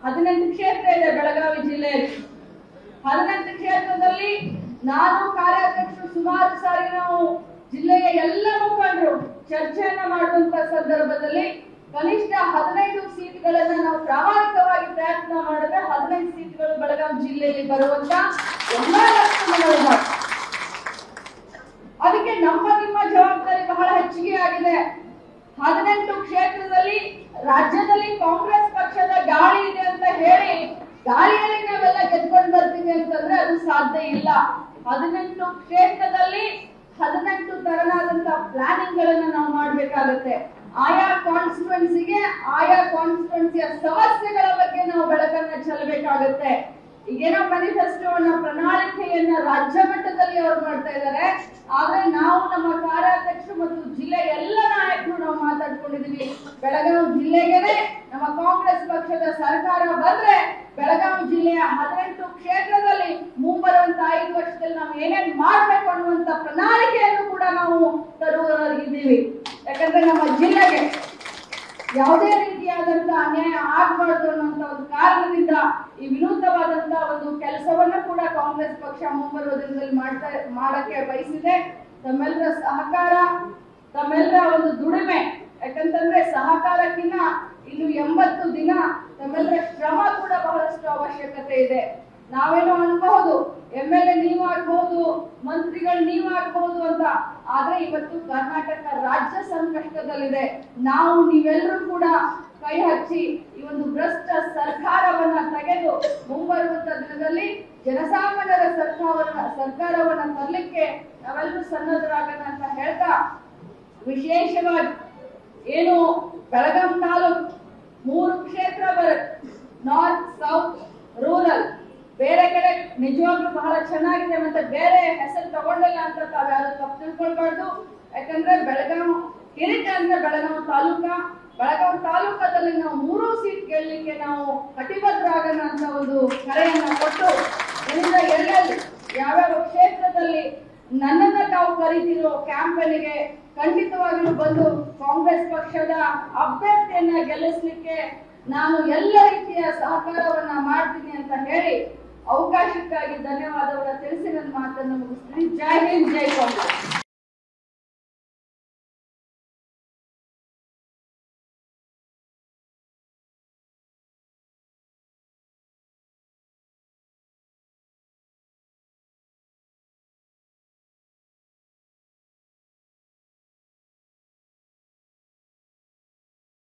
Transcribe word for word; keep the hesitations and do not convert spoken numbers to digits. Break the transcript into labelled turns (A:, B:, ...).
A: ಹದಿನೆಂಟು ಕ್ಷೇತ್ರ ಇದೆ ಬೆಳಗಾವಿ ಜಿಲ್ಲೆಯಲ್ಲಿ. ಹದಿನೆಂಟು ಕ್ಷೇತ್ರದಲ್ಲಿ ನಾನು ಕಾರ್ಯಾಧ್ಯಕ್ಷರು ಸುಮಾರು ಸಾರಿ ನಾವು ಜಿಲ್ಲೆಯ ಎಲ್ಲ ಮುಖಂಡರು ಚರ್ಚೆಯನ್ನ ಮಾಡುವಂತ ಸಂದರ್ಭದಲ್ಲಿ ಕನಿಷ್ಠ ಹದಿನೈದು ಸೀಟ್ಗಳನ್ನ ನಾವು ಪ್ರಾಮಾಣಿಕವಾಗಿ ಪ್ರಯತ್ನ ಮಾಡಿದ್ರೆ ಹದಿನೈದು ಸೀಟ್ಗಳು ಬೆಳಗಾವಿ ಜಿಲ್ಲೆಯಲ್ಲಿ ಬರುವಂತ ಎಲ್ಲಾ ಲಕ್ಷಣಗಳು. ಅದಕ್ಕೆ ನಮ್ಮ ನಿಮ್ಮ ಜವಾಬ್ದಾರಿ ಬಹಳ ಹೆಚ್ಚಿಗೆ ಆಗಿದೆ. ಹದಿನೆಂಟು ಕ್ಷೇತ್ರದಲ್ಲಿ ರಾಜ್ಯದಲ್ಲಿ ಕಾಂಗ್ರೆಸ್ ಪಕ್ಷದ ಗಾಳಿ ಇದೆ ಅಂತ ಹೇಳಿ ಗಾಳಿಯಲ್ಲಿ ನಾವೆಲ್ಲ ಗೆದ್ಕೊಂಡು ಬರ್ತೀವಿ ಅಂತಂದ್ರೆ ಅದು ಸಾಧ್ಯ ಇಲ್ಲ. ಹದಿನೆಂಟು ಕ್ಷೇತ್ರದಲ್ಲಿ ಹದಿನೆಂಟು ತರನಾದಂತಹ ಪ್ಲಾನಿಂಗ್ ಗಳನ್ನ ನಾವು ಮಾಡ್ಬೇಕಾಗತ್ತೆ. ಆಯಾ ಕಾನ್ಸ್ಟಿಟ್ಯೂನ್ಸಿಗೆ ಆಯಾ ಕಾನ್ಸ್ಟಿಟ್ಯೂನ್ಸಿಯ ಸಮಸ್ಯೆಗಳ ಬಗ್ಗೆ ನಾವು ಬೆಳಕನ್ನ ಚೆಲ್ಲಬೇಕಾಗತ್ತೆ. ಈಗೇನೋ ಮ್ಯಾನಿಫೆಸ್ಟೋನ ಪ್ರಣಾಳಿಕೆಯನ್ನ ರಾಜ್ಯ ಮಟ್ಟದಲ್ಲಿ ಅವರು ಮಾಡ್ತಾ ಇದ್ದಾರೆ, ಆದ್ರೆ ನಾವು ನಮ್ಮ ಕಾರ್ಯಾಧ್ಯಕ್ಷರು ಮತ್ತು ಜಿಲ್ಲೆ ಎಲ್ಲ ನಾಯಕರು ನಾವು ಮಾತಾಡ್ಕೊಂಡಿದೀವಿ. ಬೆಳಗಾವಿ ಜಿಲ್ಲೆಗೆ ನಮ್ಮ ಕಾಂಗ್ರೆಸ್ ಪಕ್ಷದ ಸರ್ಕಾರ ಬಂದ್ರೆ ಬೆಳಗಾವಿ ಜಿಲ್ಲೆಯ ಹದಿನೆಂಟು ಕ್ಷೇತ್ರದಲ್ಲಿ ಮುಂಬರುವಂತ ಐದು ವರ್ಷದಲ್ಲಿ ನಾವು ಏನೇನ್ ಮಾಡ್ಬೇಕು ಅನ್ನುವಂತ ಪ್ರಣಾಳಿಕೆಯನ್ನು ಕೂಡ ನಾವು ತರುವವರಾಗಿದ್ದೀವಿ. ಯಾಕಂದ್ರೆ ನಮ್ಮ ಜಿಲ್ಲೆಗೆ ಯಾವುದೇ ರೀತಿಯಾದಂತಹ ಅನ್ಯಾಯ ಆಗಬಾರ್ದು ಅನ್ನುವಂತ ಒಂದು ಕಾರಣದಿಂದ ಈ ವಿನೂತವಾದಂತಹ ಒಂದು ಕೆಲಸವನ್ನ ಕೂಡ ಕಾಂಗ್ರೆಸ್ ಪಕ್ಷ ಮುಂಬರುವ ದಿನದಲ್ಲಿ ಮಾಡ್ತಾ ಮಾಡಕ್ಕೆ ಬಯಸಿದೆ. ತಮ್ಮೆಲ್ಲರ ಸಹಕಾರ, ತಮ್ಮೆಲ್ಲರ ಒಂದು ದುಡಿಮೆ, ಯಾಕಂತಂದ್ರೆ ಸಹಕಾರಕ್ಕಿಂತ ಇನ್ನು ಎಂಬತ್ತು ದಿನ ತಮ್ಮೆಲ್ಲರ ಶ್ರಮ ಕೂಡ ಬಹಳಷ್ಟು ಅವಶ್ಯಕತೆ ಇದೆ. ನಾವೇನೋ ಅನ್ಬಹುದು ಎಂ ಎಲ್ ಎ ನೀವು ಆಗ್ಬಹುದು, ಮಂತ್ರಿಗಳು ನೀವು ಆಗ್ಬಹುದು ಅಂತ, ಆದ್ರೆ ಇವತ್ತು ಕರ್ನಾಟಕ ರಾಜ್ಯ ಸಂಕಷ್ಟದಲ್ಲಿದೆ. ನಾವು ನೀವೆಲ್ಲರೂ ಕೂಡ ಕೈ ಹಚ್ಚಿ ಈ ಒಂದು ಭ್ರಷ್ಟ ಸರ್ಕಾರವನ್ನ ತೆಗೆದು ಮುಂಬರುವಂತ ದಿನದಲ್ಲಿ ಜನಸಾಮಾನ್ಯರ ಸರ್ಕಾರವನ್ನ ಸರ್ಕಾರವನ್ನ ತರಲಿಕ್ಕೆ ನಾವೆಲ್ಲರೂ ಸನ್ನದ್ಧರಾಗೋಣ ಅಂತ ಹೇಳ್ತಾ, ವಿಶೇಷವಾಗಿ ಏನು ಬೆಳಗಾಂ ತಾಲೂಕು ಮೂರು ಕ್ಷೇತ್ರ ಬರುತ್ತೆ, ನಾರ್ತ್, ಸೌತ್, ರೂರಲ್. ಬೇರೆ ಕಡೆ ನಿಜವಾಗ್ಲೂ ಬಹಳ ಚೆನ್ನಾಗಿದೆ, ಮತ್ತೆ ಬೇರೆ ಹೆಸರು ತಗೊಂಡಿಲ್ಲ ಅಂತ ತಾವ್ಯಾರು ತಪ್ಪು ತಿಳ್ಕೊಳ್ಬಾರ್ದು. ಯಾಕಂದ್ರೆ ಬೆಳಗಾವಿ ಕಿರಿಟ ಅಂದ್ರೆ ಬೆಳಗಾವಿ ತಾಲೂಕ, ಬೆಳಗಾವಿ ತಾಲೂಕದಲ್ಲಿ ನಾವು ಮೂರು ಸೀಟ್ ಗೆಲ್ಲಲಿಕ್ಕೆ ನಾವು ಕಟಿಬದ್ಧರಾಗೋಣ ಅಂತ ಒಂದು ಕರೆಯನ್ನ ಕೊಟ್ಟು, ಇದರಿಂದ ಎಲ್ಲೆಲ್ಲಿ ಯಾವ್ಯಾವ ಕ್ಷೇತ್ರದಲ್ಲಿ ನನ್ನನ್ನ ತಾವು ಕರೀತಿರೋ ಕ್ಯಾಂಪೇನ್ಗೆ ಖಂಡಿತವಾಗಿಯೂ ಬಂದು ಕಾಂಗ್ರೆಸ್ ಪಕ್ಷದ ಅಭ್ಯರ್ಥಿಯನ್ನ ಗೆಲ್ಲಿಸಲಿಕ್ಕೆ ನಾನು ಎಲ್ಲ ರೀತಿಯ ಸಹಕಾರವನ್ನ ಮಾಡ್ತೀನಿ ಅಂತ ಹೇಳಿ ಅವಕಾಶಕ್ಕಾಗಿ ಧನ್ಯವಾದವನ್ನ ತಿಳಿಸಿ ನನ್ನ ಮಾತನ್ನು ಮುಗಿಸ್ತೀನಿ. ಜೈ ಹಿಂದ್, ಜೈ ಕಾಂಗ್ರೆಸ್.